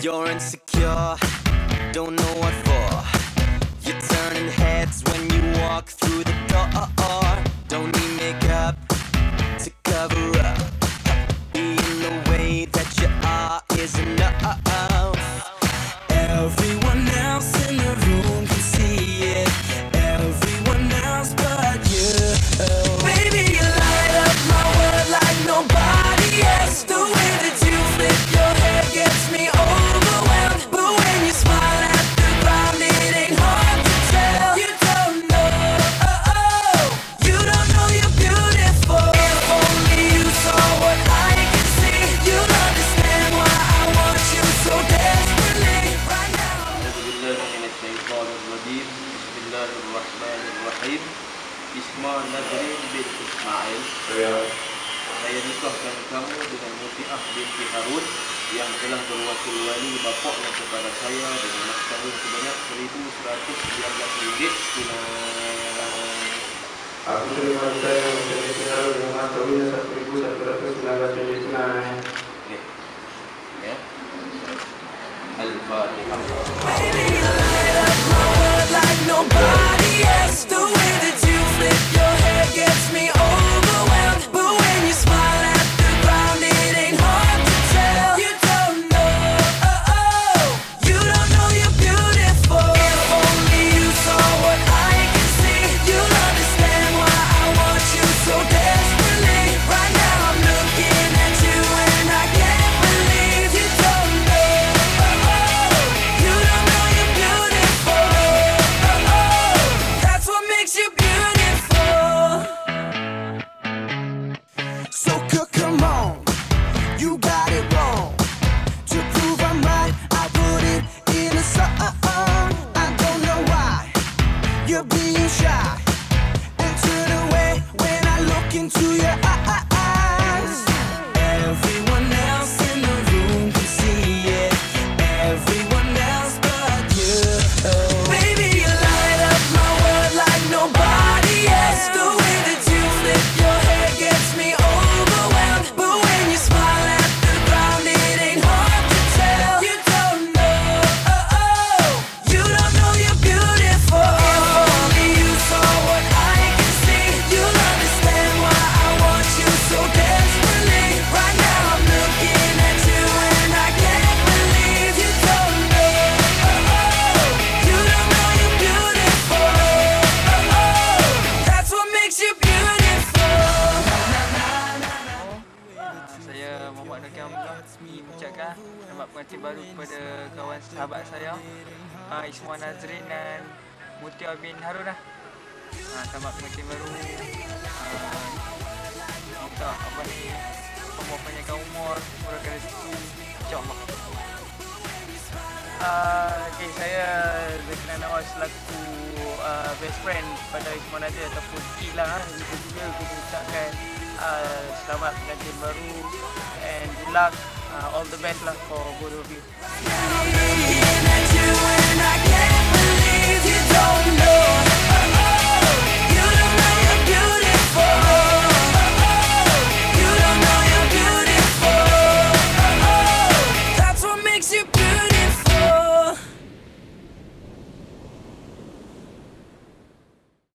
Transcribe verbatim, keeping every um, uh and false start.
You're insecure, don't know what for. You're turning heads when you walk through the door. Don't need makeup to cover up. Being the way that you are is enough. Everyone else in the room can see it. Everyone else but you. Baby, you light up my world like nobody else. The way that you flip your hair gets me overwhelmed. But when you smile at the ground, it ain't hard to tell. You don't know, oh, oh. You don't know you're beautiful. If only you saw what I can see, you'd understand why I want you so desperately right now. Bismillahirrahmanirrahim. Isma Nadrin bin Ismail. Saya nikahkan kamu dengan Mutiah binti Harun yang telah berwakil wali bapaknya kepada saya dengan mas kahwin sebanyak seribu seratus sembilan belas ringgit tunai. Aku terima saya yang Binti Harun dengan mas kahwinnya seribu seratus sembilan belas ringgit tunai. Okey. Ya. Al-Fatihah. Baby, you light up my world like nobody else. The way that you flip your hair gets me overwhelmed. But when you smile at the ground, it ain't hard to tell. You don't know, oh, oh. You don't know you're beautiful. If only you saw what I can see, you'll understand why I want you so desperately. Right now I'm looking at you and I can't believe you don't know, oh, oh. You don't know you're beautiful, oh, oh. That's what makes you beautiful. So c- come on, you got it wrong. To prove I'm right, I put it in a song. I don't know why you're being shy and turn away when I look into your eyes. Everyone else in the room can see it. Everyone else but you. Baby, you light up my world like nobody else. The way that you flip your hair gets me overwhelmed. But when you smile at the ground, it ain't hard to tell. You don't know, oh, oh. You don't know you're beautiful. If only you saw what I can see, you'll understand why I want you so desperately. Right now I'm looking at you and I can't believe you don't know, oh, oh. You don't know you're beautiful, oh, oh. That's what makes you beautiful. Saya Muhammad Nur Kamlah mengucapkan selamat pengantin baru kepada kawan sahabat saya uh, Isma Nazrin dan Mutiah bin Harun lah. Uh, selamat pengantin baru. Uh, minta apa ni umur panjangkan umur, murahkan rezeki, insya-Allah. Uh, okay, saya berkenan awal selaku uh, best friend pada Isma Nazrin ataupun Ilah lah. Itu juga aku mengucapkan uh, selamat pengantin baru and good luck, uh, all the best lah for both of you.